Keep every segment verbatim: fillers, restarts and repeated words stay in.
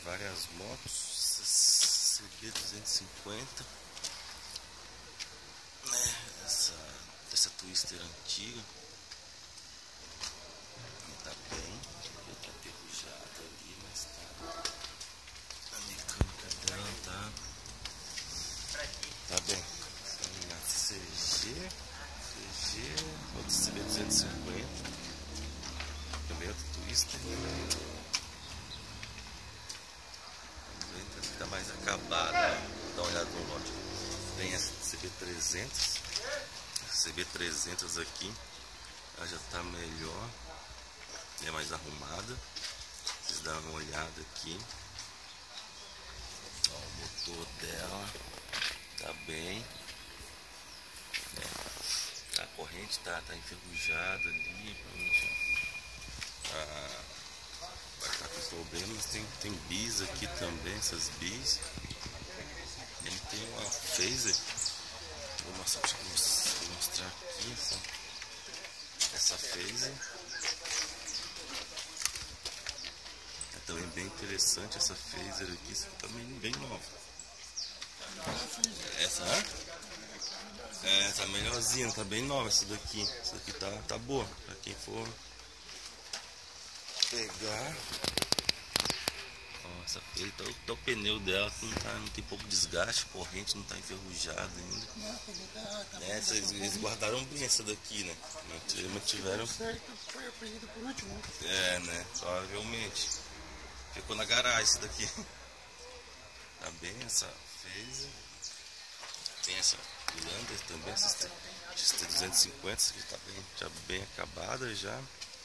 várias motos, C B duzentos e cinquenta, né? Essa, essa Twister antiga, tá bem, tá aterrujada ali, mas tá, a mecânica dela tá, tá bem. C G, C G, outro C B duzentos e cinquenta, também outro Twister. Tá mais acabado, né? Dá uma olhada no lote. Tem essa C B trezentos, C B trezentos aqui, ela já tá melhor, é mais arrumada. Vocês dão uma olhada aqui. Ó, o motor dela tá bem, é. A corrente tá, tá enferrujada ali, ah, vai estar com problemas. Tem, tem bis aqui também, essas bis. Ele tem uma phaser, vou mostrar, vou mostrar aqui essa, essa phaser. É também bem interessante essa phaser aqui, essa também bem nova. Essa, é, tá melhorzinha, tá bem nova essa daqui. Essa daqui tá, tá boa, pra quem for pegar. Ó, essa phaser, tá, tá o pneu dela que não, tá, não tem pouco desgaste, a corrente não tá enferrujada ainda. É, eles, eles guardaram bem essa daqui, né? Mantiveram. Foi apreendido por último. É, né? Provavelmente. Ficou na garagem isso daqui. Tá bem essa phaser. Tem essa Lander também, essa X T duzentos e cinquenta, essa aqui tá bem, já bem acabada já.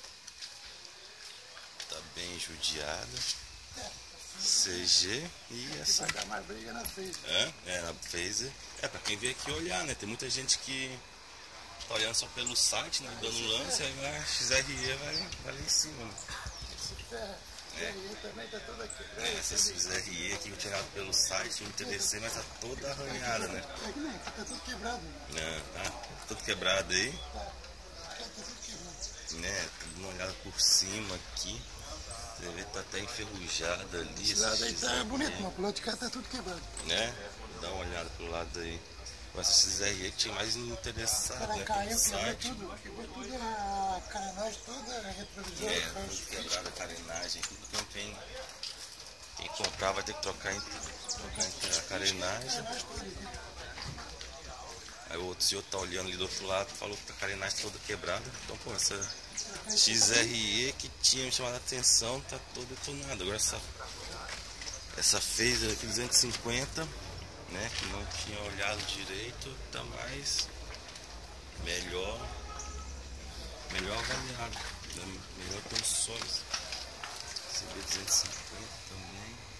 Tá bem judiada. C G e essa. Vai dar mais briga na phaser. É, é, na phaser. É, pra quem vem aqui olhar, né? Tem muita gente que tá olhando só pelo site, né? Dando lance, aí vai, X R E vai, vai lá em cima, né? É. E também tá toda aqui. É, essa X R E aqui tirado pelo site, o T D C, mas tá toda arranhada, né? Aqui não, aqui tá tudo quebrado. É, tá tudo quebrado aí. Tá, tá tudo quebrado. Né, dando uma olhada por cima aqui. Você vê que tá até enferrujada ali. Esse lado aí tá bonito, mas pro lado de cá tá tudo quebrado. Né? Dá uma olhada pro lado aí. Essa X R E que tinha mais interessado, Ela né? caiu, Pelo quebrou site. tudo. Quebrou tudo, a carenagem toda, a retrovisor. É, tudo quebrado, a carenagem. Tudo quem tem. Quem comprar vai ter que trocar, trocar entre a carenagem. Aí o outro senhor tá olhando ali do outro lado, falou que a carenagem toda quebrada. Então, pô, essa X R E que tinha me chamado a atenção tá toda detonada. Agora essa, essa phaser aqui duzentos e cinquenta, né, que não tinha olhado direito, tá mais melhor, melhor avaliado, né, melhor condições. C B duzentos e cinquenta também.